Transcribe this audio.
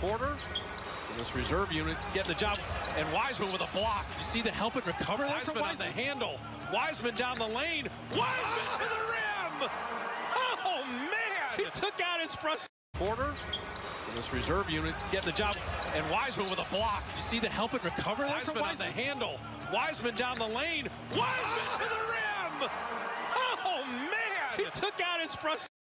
quarter. This reserve unit getting the job, and Wiseman with a block. You see the help and recover there from Wiseman on the handle. Wiseman down the lane. Wiseman to the rim. Oh man! He took out his frustration. Quarter. This reserve unit getting the job, and Wiseman with a block. You see the help and recover there from Wiseman on the handle. Wiseman down the lane. Wiseman to the rim. Oh man! He took out his frustration.